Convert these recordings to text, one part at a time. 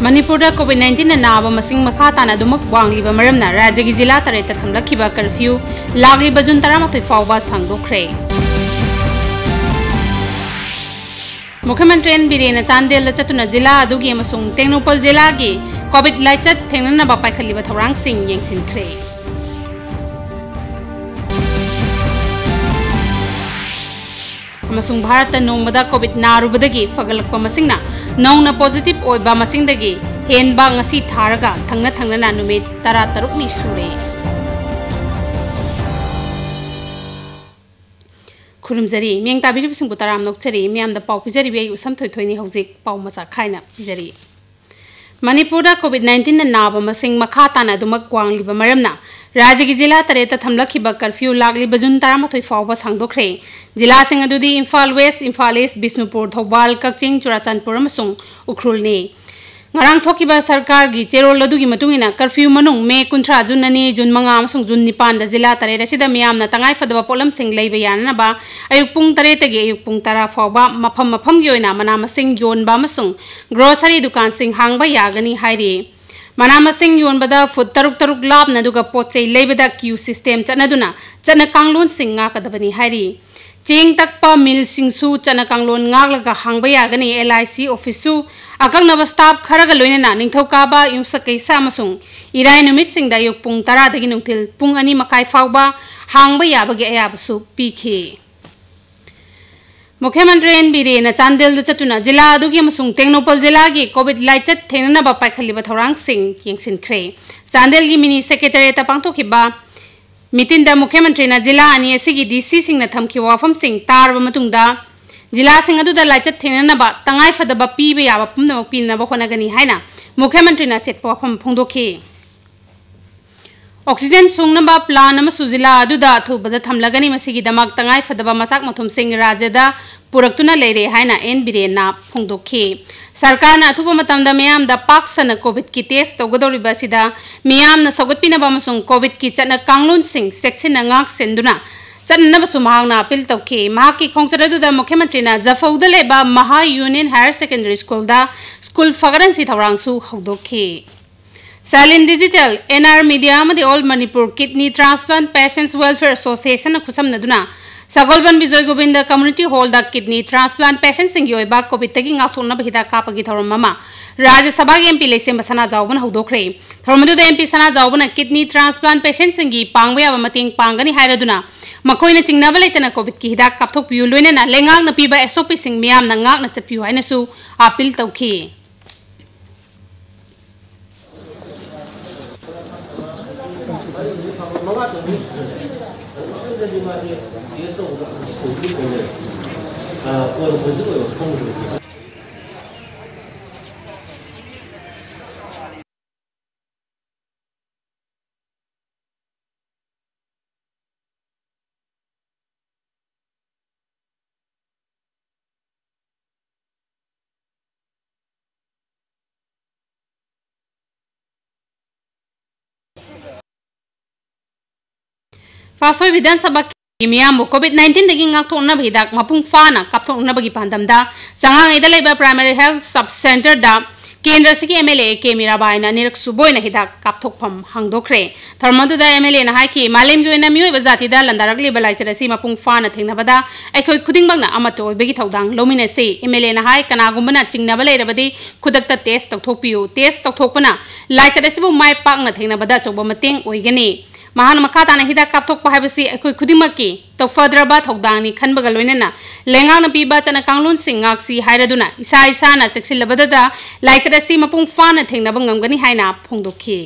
मणिपुर कोविड-19 नाब मसिंग मखा ताना दुमक वांगलिबा मरमना राज्य की जिला तरेत थमलखिबा कर्फ्यू लागलिबा जुन 13 फाउबा सांगदोखरे। मुख्यमंत्री एन बीरेन चांदेल चतुना जिला अदुगी अमसुंग टेक्नोपल जिला की कोविड लाइचत थेंगनना पाइखलिबा थौरांग सिंग येंसिनख्रे। अमसुंग भारत नोंबदा कोविड नारुबदगी फगलकपा मसिंगना नौना पॉजिटिव ओइबा मसिंगदगी हेनबा ngasi थारगा थंगना थंगना नुमित 13 नि सुरे। खुरुमजरी मियंग ताबिरि बिसिंगु तराम नोकचरी मियामदा पाउ पिजरी बे उसम थोइथोइनि हौजिक पाउ मचा खाइना पिजरी। मणिपुर कोविड-19 नाब मसिंग मखा ताना दुमक वांगलिबा मरमना राज्य की जिला तरेत थमलखिबा कर्फ्यू लागलिबा जुन 13 फाउबा सांगदोखरे। जिला सिंग अदुदी इम्फाल वेस्ट, इम्फाल ईस्ट, बिष्णुपुर, थौबाल, कक्चिंग, चुराचांदपुर अमसुंग उख्रुलनी। ngarang thokiba sarkar gi cherol adu gi matungina curfew manung me 13 jun ani jun 5 amsung jun 9 da jila tare rasida miyamna tangai fadaba polam sing leiba yana ba ayuk pung tare tege ayuk pung tara fawba mafam gi oina mana masing yon ba masung grocery dukan sing hangba yagani hairi mana masing yon bada food taruk lab na duga pochei leibada queue system chana kanglun sing nga kadabani hairi चेंग तकपा मिल सिंसु चना कांगलोन ngaglaka hangba yagani LIC office akang staff खरग लोइना निंथौकाबा युमसकैसा अमसुंग इराय नुमित सिंगदा युक पुंग 10 दगी नुंथिल पुंग 2 मखाइ फावबा हांगबा याबगे अयाबसु पीखे। मुख्यमंत्री एन बीरेन चांदेल चतुना जिला अदुगी अमसुंग टेक्नोपल जिला की कोविड लाइचत थेंगनबा पाइखलिबा थौरांग सिंग येंसिनख्रे। चांदेल की मिनी सेक्रेटरीता पांगथोखिबा मीटिंग मुख्यमंत्री जिला अनी डीसी सिंह थमखी वाफम सिंह तारब मतुंगदा जिला सिंह अदुदा लाइचत थेंगनबा तंगाई फदबा पीबा याबा पुमनमक पीनबा होनगनी हाइना मुख्यमंत्री चेत वाफम फोंदोखी। ऑक्सीजन सुंगनबा प्लान अमसु जिला अदुदा अथुबदा थमलगनी मसिगिदमक तंगाई फदबा मसाक मथुम सिंह राज्यदा पुरक्तुना लेरे हाइना एन बीरेना फोंदोखी। सरकार ना अथुबा मतमदा मियामदा पाकसन कोविड की टेस्ट तौगदौरिबा सिदा मियामना सौगतपिनबा अमसुंग कोविड की चना कांगलुन सिंह सेक्शन अंगाक सेंदुना चन्नबसु महांगना अपील तौखी। महाकी खोंगचरदुदा मुख्यमंत्रीना जफौदा लेबा महा यूनियन हायर सेकेंडरी स्कूलदा स्कूल फगरनसी थौरांगसु हौदोखी। साइलेंट डिजिटल एनआर मीडिया मदि all Manipur kidney transplant patients welfare association खुसमनदुना सगोलबन विजय गोविंद कम्युनिटी हॉल दा किडनी ट्रांसप्लांट पेशेंट सिंह योइबा कोविड तगी ngathongna bahida kapagi thorom mama राज्य सभा के एमपी लेसे सना जावबन हौदोखरे। थोरमदुदा एमपी सना जावबन किडनी ट्रांसप्लांट पेशेंट सिंगी पांगबया मतेंग पांगनी हाइरदुना मखोइना चिंगनाबा लेतना कोविड की हिदाक कापथोकपियु लोइना लेंगांगना पीबा एसओपी सिंग मियामना ngaakna चपियु हाइनसु अपील तौखी। फासोई विधानसभा की मियाम कोविड-19 दगी ngathongna हिदाक मपुंग फाना कापथोंगना बगी पांदमदा संगांगैदा लेबा प्राइमरी हेल्थ सब सेंटर दा केंद्र से एमएलए के मीराबाइना निरक सुबोइना हिदाक कापथोकफम हांगदोखरे। थर्मदुदा एमएलए ना हाइकी मालेम की ओइना मियोइबा जातिदा लंदारक लेबा लाइचरसी मपुंग फाना थेंगनाबदा अखोइ खुदिंगबंगना अमतो ओइबगी थौदांग लोमिनसे एमएलए ना हाइ कनागुम्बना चिंगनाबा लेरबदी खुदकता टेस्ट तौथोकपियु टेस्ट तौथोकपना लाइचरसीबु माइ पाकना थेंगनाबदा चौबा मतेंग ओइगनी। महान मखाताना हिदाक कापथोकपा हाइबसी अखोइ खुदिंगमकी तौफद्रबा थौदांगनी खनबगा लोइनना लेंगांगना पीबा चना कांगलुन सिंह ngaksi हाइरदुना इसा इसाना चेक्सिलबददा लाइचरसी मपुंग फाना थेंगनाबा ngamgani हाइना फोंदोखी।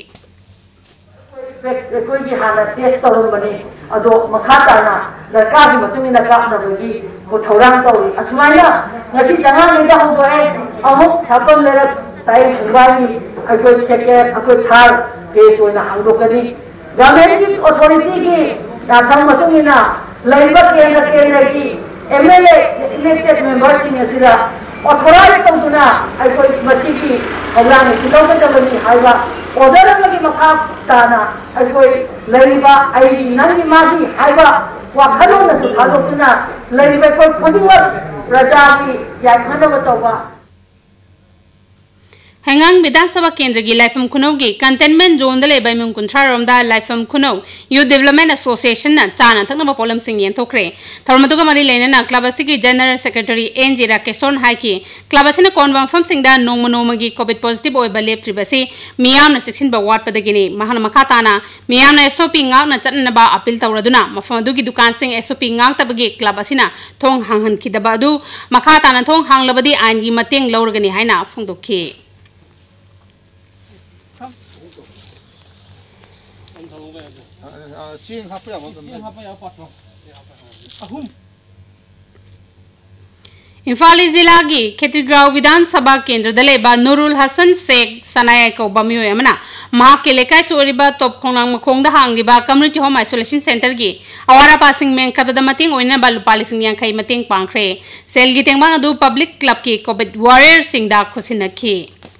कोई की हाना टेस्ट तौरबनी अदो मखाताना दरकारी मतुमिना कापनबगी को थौरांग तौरी असुमाइना ngasi janganida होदोए अमुक सातन लेरा ताई सुबानी अखोइ सेकेंड अखोइ थर्ड केस ओइना हांगदोकनी गवर्नमेंट अथॉरिटी की नाथम मतुमिना लैबा केंद्र की एमएलए इलेक्टेड मेंबर्स सिंह असिदा ऑथराइज तौदुना अखोइ मसिगी हौरांग सिलौगदबनी हाइबा ऑर्डर अमगी मखा ताना अखोइ लैबा आई नंगी मागी हाइबा वाखलों न थादोकना लैबा कोइ खुदिमक प्रजा की याखनब तौबा Hangang Vidansabha Kendra gi Laifam Khunau gi Containment Zone da lebai mung kunthra romda Laifam Khunau Youth Development Association na chana thakna ba polam sing yen thokre tharmaduga mari leina na club asigi General Secretary NG Rakeshon haiki club asina konwang fam sing da nongma gi COVID positive oi ba lep tribasi miyam na section ba ward padagini mahana makata na miyam na SOP ngak na chatna ba appeal tawraduna mafam du gi dukan sing SOP ngak tabagi club asina thong hanghan khidaba du makata na thong hanglabadi ain gi mateng lawrgani haina phongdokhi Imphal जिला की खेतीग्राव विधानसभा केंद्र दलेबा नूरुल हसन शेख सनाया को बमियो यमना महा के लेकाय चोरिबा top खोंग मखोंग दा हांगिबा कम्युनिटी होम आइसोलेशन सेंटर की अवारा पासिंग में खबदा मतिंग ओइना बा लुपा लिसिंग यांखै मतिंग पांखरे सेल की तेंबा अदु पब्लिक क्लब की कोविड वॉरियर सिंह दा खुसिनखी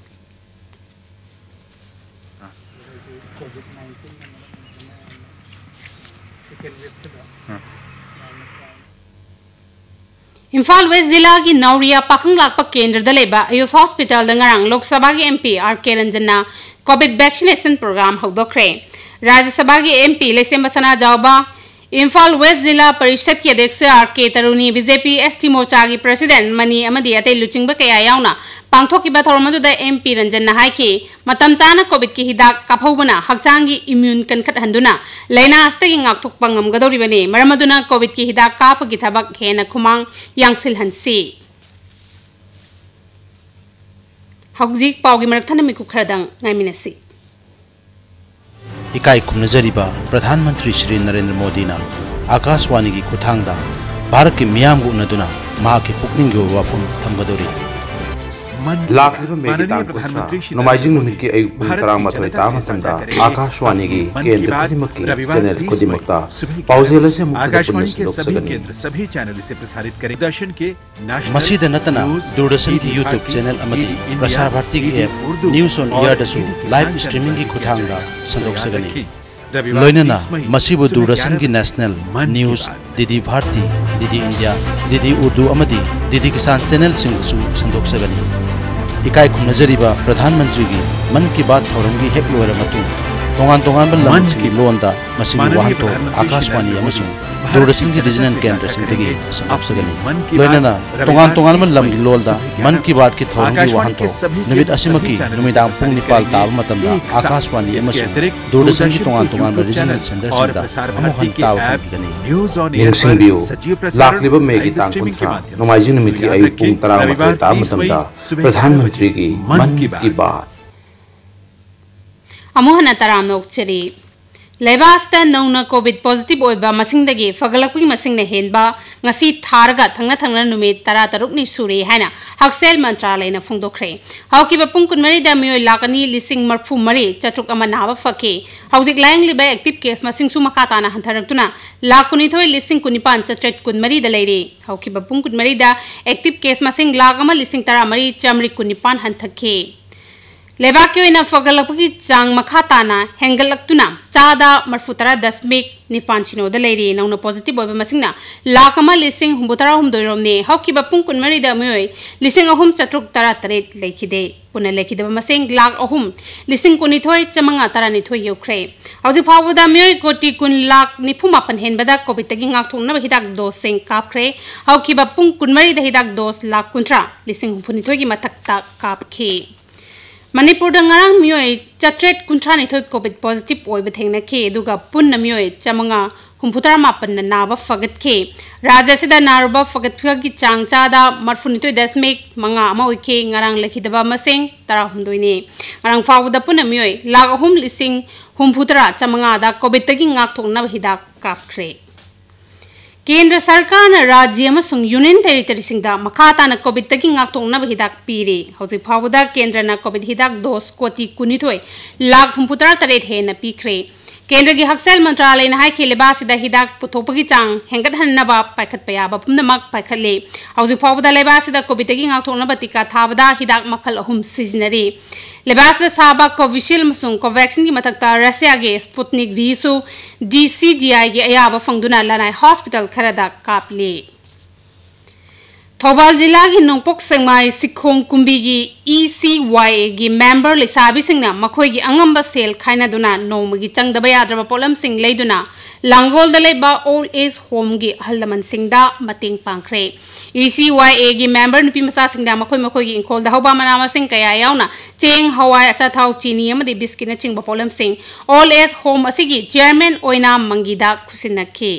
इम्फाल वेस्ट जिला की नौरिया पाखंग लाकपा केंद्र दलेबा आयुष हॉस्पिटल दंगरंग लोकसभा की MP R K. Ranjana Covid vaccination programme हौदोखरे Rajya Sabha की एमपी लेसेम बसना जावबा इम्फाल वेस्ट जिला परिषद की अध्यक्ष आर.के. तरुणी बीजेपी एसटी मोर्चा की प्रेसिडेंट मनी अमदी अतै लुचिंग कया यावना पांथोकिबा थौरमदुदा एमपी रंजना हाइकी मतम चाना कोविड की हिदाक काफौबना हक्चांगी इम्यून कनखत हंदुना लैना अस्तगी ngakthokpa ngamgadoribani maramaduna कोविड की हिदाक कापगी थबक हेना खुमांग यांगसिल हंसी हौजिक पावगी मरकथन मिकु खरदंग ngaiminasi इकाई खुमनजरीबा प्रधानमंत्री श्री नरेंद्र मोदी ना आकाशवाणी की खुथांगदा भारत के मियाम गुनदुना मा के पुकनिंग गो वाफुम थमगदोरी लाखलिबा मेगी तांकुसा नोमाइजिंग नुमित की अयुक तरामाथोय तामसंदा आकाशवाणी की केंद्र खुदिमक की चैनल खुदिमकता पाउजेल से आकाशवाणी के सभी चैनल से प्रसारित करें दर्शन के मसीद नतना दूरदर्शन की यूट्यूब चैनल अमदी प्रसार भारती की ऐप न्यूज़ ऑन एयर दसु लाइव स्ट्रीमिंग की खुथांगदा संदोक्सगनी लोइनना मसीबु दूरदर्शन की national news DD Bharati DD India DD Urdu अमदी डीडी किसान चैनल सिंगसु संदोक्सगनी इकाई खुमनजरीबा प्रधानमंत्री की मन की बात थौरंगी हेक लोयर मतु तोंगान तोंगान लम की लोंदा मसीबु वाहतो आकाशवाणी अमसु दूरदर्शन की रीजनल केंद्र सिंदगी संदोक्सगनी लोइनना तोंगान लम की लोलदा मन की बात की थौरंगी वाहतो निमित असिमकी नुमिदांग पुंग निपाल ताब मतमदा आकाशवाणी अमसु दूरदर्शन की तोंगान रीजनल सेंटर सिंदा अमोहन ताब फगनी न्यूज़ ऑन एयर लाखलिबा मेगी तांकुसा नोमाइजिंग नुमित की अयुक पुंग तरामाथोय तामसंदा प्रधानमंत्री की मन की बात अमोहन तराम नोक्चरी लेबास्ता नौना कोविड पॉजिटिव ओइबा मसिंगदगी फगलकपी मसिंगना हेनबा ngasi tharga thangna numit 13 ni suri haina haksel mantralayna phongdokre hawkiba pung kunmari da mioi lakani lising marfu mari chatruk ama nawa fakhe hawjik layang liba active case masing su makata na hantaraktuna lakuni thoi lising kunipan chatret kunmari da leire hawkiba pung kunmari da active case masing lakama lising tara mari chamri kunipan hanthakhe लेबा के ओइना फगलपकी चांग मखाताना हेंगलक्तुना चादा मरफुतरा 10.9 चिनोदा लेरी नौना positive ओइबा मसिंगना लाकमा लिसिंग हुंबुतरा हुमदोइरोमने हौकिबा पुंग कुनमरी दा मयोय लिसिंग अहुम चत्रुक तरा तरेत लेखिदे पुना लेखिदबा मसिंग लाख अहुम लिसिंग कुनिथोय चमंगा तरा निथोय योख्रे हौजि फावदा मयोय कोटि कुन लाख निफु मापन हेनबदा कोविड तगी ngak thongna हिदाक दोस सेंग कापख्रे हौकिबा पुंग कुनमरी दा हिदाक दोस लाख कुंत्रा लिसिंग हुंफुनिथोय की मथक्ता कापखे मणिपुर दंगरंग मियोय चट्रेट कुंथ्रानि थोय कोविड पॉजिटिव ओइब थेंगनखे दुगा पुन्न मियोय चमंगा हुंफुतरा मापन नाबा फगतखे राज्य सिदा नारुबा फगतखा की चांगचादा मरफुनिथोय दशमिक मंगा अमा ओइखे ngarang लेखिदबा मसेंग तरा हुंदोइने ngarang फावदा पुन्न मियोय लाख अहुम लिसिंग हुंफुतरा चमंगा दा कोविड तगी ngak थोंगना हिदाक कापख्रे केंद्र सरकार ने राज्य अमसुंग यूनियन टेरिटरी सिंगदा मखाताना कोविड तगी ngakthongna हिदाक पीरे हौजिक फावदा केंद्र ना कोविड हिदाक दोस कोटि कुनिथोय लाख हुंफुतरा तरेट हेना पीख्रे केंद्र की हक्सेल मंत्रालय ने हाई खेलेबा सिदा हिदाक पुथोपगी चांग हेंगत हन्नबा पाइखत पयाबा पुमनमक पाइखले हौजिक फावदा लेबा सिदा कोविड तगी ngakthongna टिका थाबदा हिदाक मखल अहुम सिजनरी लेबास साबा कोविशील्ड मसुंग कोवैक्सीन की मथक्ता रशिया के स्पुतनिक वीसु DCGI के अयाबा फंगदुना लनाय हॉस्पिटल खरदा कापले थौबाल जिला की नोंपोक सेंगमाई सिखोंग कुंबी की ECYA की मेंबर लिसाबी सिंगना मखोई की अंगंबा सेल खाइना दुना नोंमगी चंगदबा याद्रबा पोलम सिंग लेदुना लांगोल दलेबा ओल्ड एज होम की हल्लमन सिंगदा मतेंग पांखरे ECYA की मेंबर नुपी मसा सिंगदा मखोई की इंखोल दहौबा मनामा सिंग कया यावना चेंग हवाई अचा थाउ चीनी अमदि बिस्किट चिंगबा पोलम सिंग ओल्ड एज होम असिगी चेयरमैन ओइना मंगीदा खुसिनखी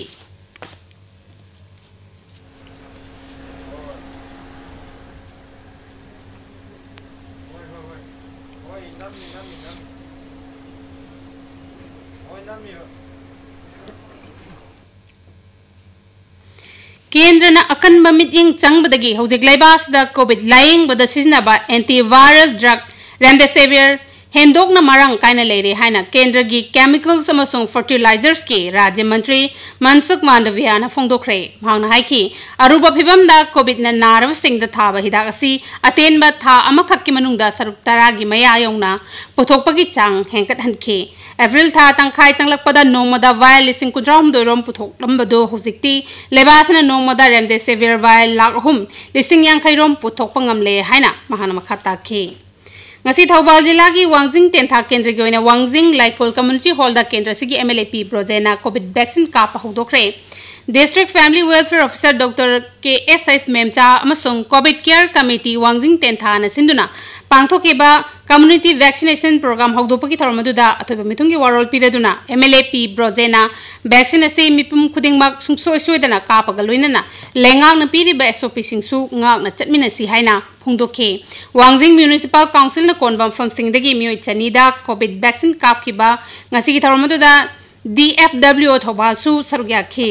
केंद्र न अकन बमिटिंग चंगबदगी हौजिक लाइबासदा कोविड लाइंग बद सिजनबा एंटीवायरल ड्रग रेमडेसिविर हेंदोकना मरंग कायना लेरे हाइना केंद्र की केमिकल्स अमसुंग फर्टिलाइजर्स की राज्य मंत्री मनसुख मांडवियाना फोंदोखरे मांगना हाइकी अरुबा फिबमदा कोविड न नारव सिंगदा थाबा हिदाक असि अतेनबा था अमखक्की मनुंगदा सरुक तरागी मया यौना पुथोकपगी चांग हेंकट हनखी एप्रिल था तंखाई चंगलकपदा नोमदा वायल लिसिंग कुद्राम दोरोम पुथोकलंबदो हुजिक्ति लेबासना नोमदा रेमडेसिविर वायल लाख अहुम लिसिंग यांखैरोम पुथोकपंगमले हाइना महाना मखाताखी ngasi thobal jila gi wangjing tentha kendra gi oina wangjing laikol community hall da kendra sigi MLAP brojena covid vaccine ka pa hodokre district family welfare officer dr KSS memcha amasung covid care committee wangjing tentha na sinduna pangthokeba community vaccination program hodopaki thormaduda athoba mitungi warol pireduna MLAP brojena vaccine ase mipum khudingmak sungsoi soidana ka pa galoinana lengang na piri ba SOP singsu ngak na chatmina si haina Hungdoke Wangjing Municipal Council na konbam from Singdagi Mio Chanida COVID vaccine kapkiba ngasi gitaromado da DFW thobal su sarugyakhi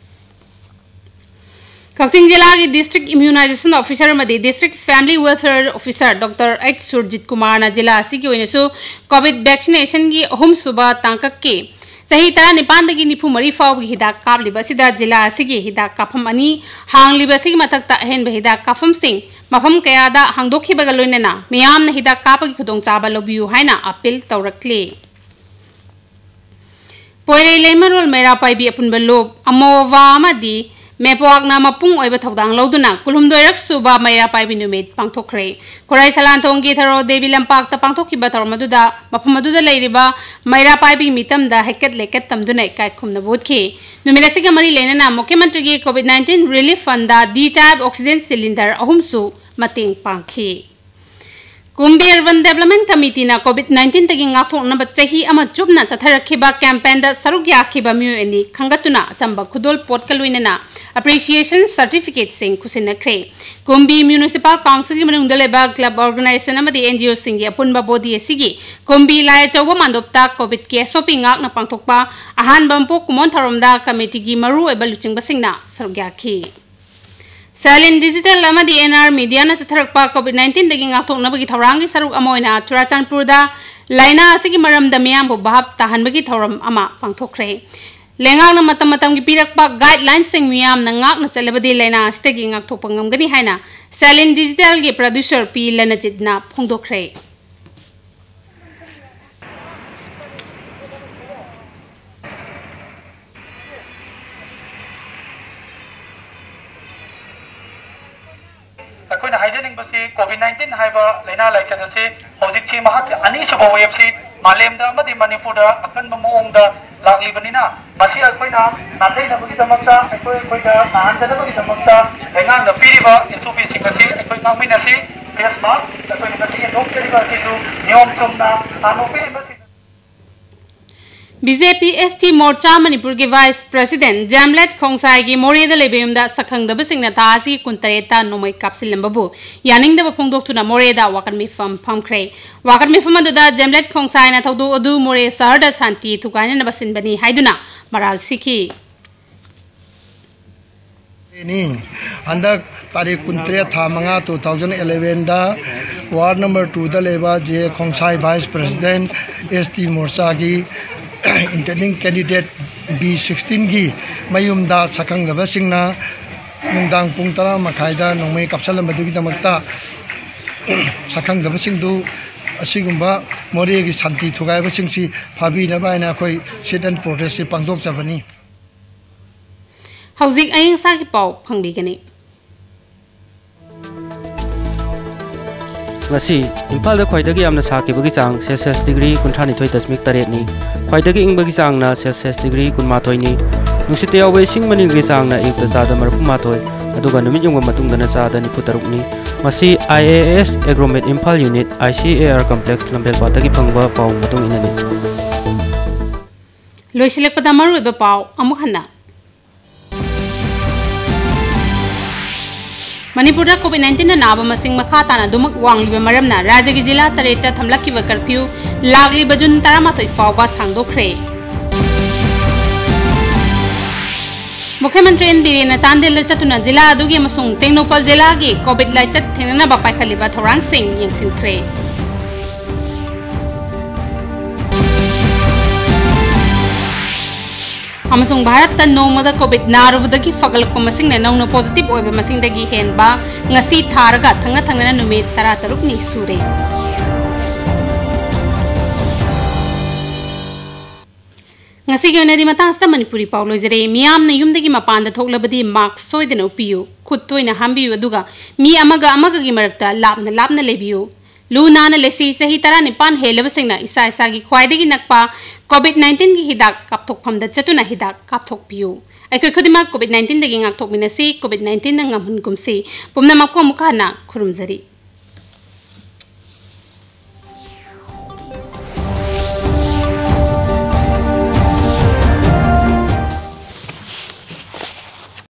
Kaksing jila ki district immunization officer madi district family welfare officer Dr. H Surjit Kumar na jila asigi oinesu COVID vaccination gi ahum suba tangkakki सही तरह निपान दगी निफु मरी फाव की हिदा काप लिबसिदा जिला असिगी हिदा काफम अनि Hong लिबसिगी मथक्ता अहेन हिदा काफम सिंग मफम कयादा हांगदोखि बगलोइनेना मियाम न हिदा काप की खुदोंग चाबा लबियु हाइना appeal तौरक्ले पोइले लेमरोल मेरा पाइबी अपुन बलोब अमोवा अमदी मेपोआकना मपुंग ओइबा थौदांग लौदुना कुलुमदोइरक सुबा मैरा पाइबी नुमित पांगथोखरे कोराई सलानथोंगी थरो देवी लंपाकता पांगथोखिबा थौरमदुदा मफमदुदा लेरिबा मैरा पाइबी मितमदा हेकेट लेकेट तमदुना इकाय खुमना बोदखि नुमिनसिगा मरी लेनना मुख्यमंत्री की कोविड-19 relief fund D type oxygen cylinder अहुमसु मतेंग पांगखि कुंभी अर्बन डेवलपमेंट कमिटी ना कोविड-19 तगी ngathoknaba chahi ama chupna chatharakhiba campaign da saruk yakhiba myu ani khangatuna chamba khudol pot kaluinana appreciation certificate sing khusinakre कुंभी municipal council ki manung daleba club organization amadi NGO singi apunba body asigi कुंभी lai chawba mandopta covid ke shopping ngak na pangthokpa ahan bampo kumon tharomda committee gi maru eba luchingba singna saruk yakhi Silent digital amadi NR media na satharakpa COVID-19 dagi ngathoknabagi thawrangi saruk amoina Churachandpurda laina asigi maramda miyam bu bahap tahanbagi thawram ama pangthokre lengang na matam gi pirakpa guidelines sing miyam na ngak na chalabadi laina astagi ngakthokpa ngamgani haina Silent digital gi producer P Lanajitna phongdokre अखोना हाइजेनिंग बसी कोविड-19 हाइबा लेना लाइचन से होजिकची महक अनि सुबो web से मालेमदा मदि मणिपुर दा अकन मोंगदा लागलिबनिना मसी अखोना नाथै नबुगी दमकता अखोइदा नाहनदनबगी दमकता हेंगांग द पिरिबा एसओपी सिंगसी अखोइ मांगमिनसी फेस मास्क अखोइ नसी डॉक्टरिबा सिसु नियम चुमना आनोपिरिबा BJP ST मोर्चा मणिपुर के वाइस प्रेसिडेंट जैमलेट खोंसाई की मोरेदा लेबेमदा सखंगदब सिंगना तासी कुंतरेता नोमई कापसिलंबबु यानिंगदब फोंदोक्तुना मोरेदा वाकन मिफम फमख्रे वाकन मिफम अदुदा जैमलेट खोंसाई ना थौदो अदु मोरे सहरदा शांति थुकाने नबसिनबनी हाइदुना मराल सिखी अंदर तारीख कुंतरे था मंगा 2011 दा वार्ड नंबर 2 दा लेबा J Khongsai vice president ST Morcha की इंटरनिंग कैंडिडेट B16 की मयुमदा सखंगदब सिंगना नुंदांग पुंग तरा मखाइदा नोंमै कापसलमदुगी दमकता सखंगदब सिंगदु असिगुंबा मोरे की शांति थुगाइब सिंगसी फाबिनबा आइना अखोइ सिट एंड प्रोटेस्ट से पांगदोक जबनी हौजिक अयंसा की पाव फंगबिगनी ngasi Imphal da khwaidagi amna sakibagi chang Celsius degree 39.8 ni khwaidagi ingbagi chang na Celsius degree 12 ni nungsite yawe singmani gi chang na ekta sada marfu mathoi aduga numit yongba matungda na sada ni putaruk ni masi IAS Agromet Imphal Unit ICAR Complex lambel patagi phangba pau matung inani loisilek pada maru iba pau amuk hana Manipur da COVID-19 na naba masing makha tana dumak wangli maram na राज्य की जिला तरेटा थमलक की curfew लागली बजुन तरामाथोई फावबा सांगदोखरे मुख्यमंत्री बीरेन चांदेल चतुना जिला अदुगी अमसुंग टेक्नोपल जिला की कोविड लाइचत थेंगना बापाइखलिबा थौरांग सिंह यंगसिनख्रे अमसुंग भारत ता नोमदा कोविड नारुबदगी फगलको मसिंग नौनो पॉजिटिव ओइबा मसिंगदगी हेनबा ngasi tharga thanga thangna numit 13 ni sure ngasi ge onadi matasta manipuri paw lojare miyam na yumdagi mapanda thoklabadi marks soidena upiyu khut toina hambiyu aduga mi amaga gi marakta lapna lebiyu Luna na lesi sahi tara nipan helaba singna isa gi khwaidagi nakpa COVID-19 gi hidak kapthok phamda chatuna hidak kapthok piu ai khudima COVID-19 dagi ngak thok minasi COVID-19 na ngamhun kumsi pumna makko mukha na khurumjari